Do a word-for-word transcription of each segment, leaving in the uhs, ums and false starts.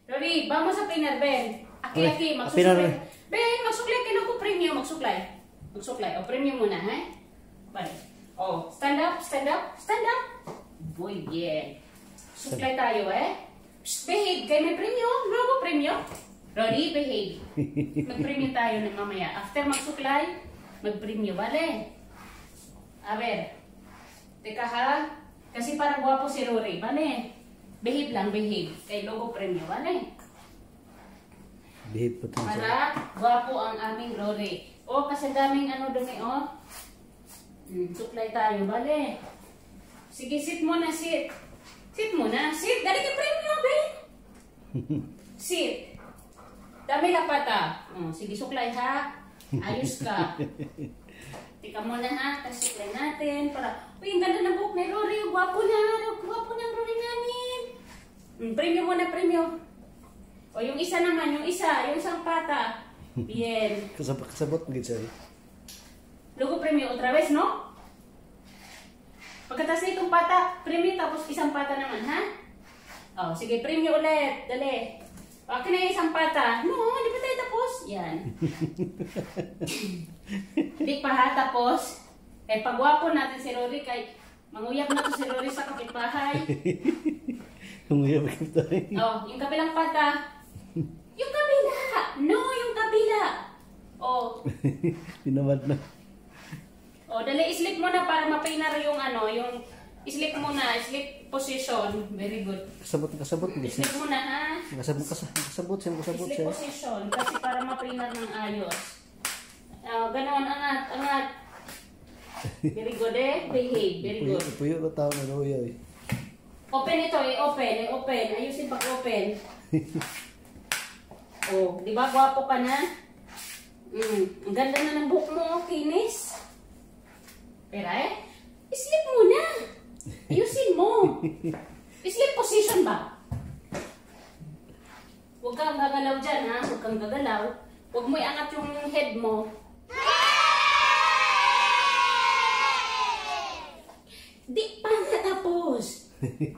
Rory, vamos a peinar, Ben. Aquí, aquí, magsuklay. Ben, magsuklay, kailan ko premium, magsuklay. Magsuklay. O, premium muna, ha? Bale. O, stand up, stand up, stand up. Boy, yeah. Suklay tayo, eh. Psst, behave. Kaya may premium. Logo premium. Rory, behave. Mag-premium tayo ng mamaya. After magsuklay, mag-premium, bale. A ver. Teka, ha? Kasi parang guwapo si Rory, bale. Behave lang, behave. Kay logo premium, bale. Behave po tayo. Para guwapo ang aming Rory. O, kasi daming ano dumi, o. Hmm, suklay tayo, bale. Sige, sit muna, sit. Sit muna, sit. Dali ka premium, be. Sit. Dami na pata. Oh, sige, suklay, ha. Ayos ka. Tika muna, ha. Tapos suklay natin. Para, uy, ang ganda ng buhok ni Rory. Guwapo na. Guwapo na ang Rory namin. Hmm, premium muna, premium. O, yung isa naman, yung isa. Yung isang pata. Bien. Kasabot, kasabot mo gitsa. Lugo premium otra vez, no? Pagkatas na itong pata, premium tapos isang pata naman, ha? O, sige, premium ulit. Dali. Okay na yung isang pata. No, hindi pa tayo tapos. Yan. Hindi pa ha, tapos. Eh, pagwapo natin si Rory, kay manguyap na to si Rory sa kapitbahay. Manguyap ka tayo. O, yung kabilang pata. Yung kabila! No, yung kabila! O. Tinamad na. O, dali, sleep mo na para mapainar yung ano, yung sleep mo na, sleep position. Very good. Kasabot, kasabot. Sleep mo na, ha? Kasabot, kasabot siya, kasabot siya. Sleep position, kasi para mapainar ng ayos. O, ganon, angat, angat. Very good eh, behave, very good. Puyo na tao na Roy eh. Open ito eh, open, eh, open. Ayusin pag open. Oh, di ba gwapo ka na? Mm, ang ganda na ng buhok mo, kinis. Pero eh, sleep muna. Ayusin mo. Sleep position ba? Huwag kang gagalaw dyan, ha? Huwag kang gagalaw. Huwag mo iangat yung head mo. Di pa natapos.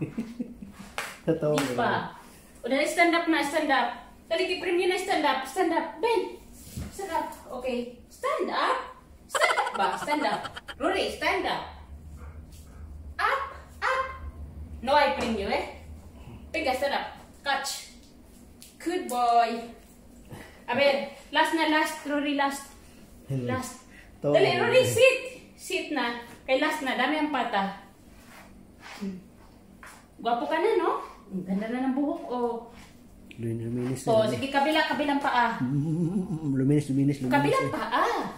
Di pa. O, dali, stand up na, stand up. Dali, kiprim yun na, stand up, stand up. Ben, stand up. Okay, stand up. Stand up ba? Stand up. Rory, stand up. Up, up. No, I bring you, eh. Pinga, stand up. Catch. Good boy. A ver, last na, last. Rory, last. Last. Dali, Rory, sit. Sit na. Kay last na, dami ang pata. Gwapo ka na, no? Ang ganda na ng buhok, oh. Luminis So, sige, kabila, kabilang paa. Luminis, luminis, luminis. Kabilang paa.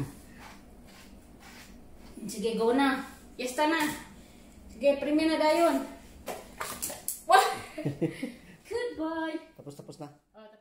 Sige, go na. Yesta na. Sige, premium na dayon. Wah! Good boy. Tapos, tapos na.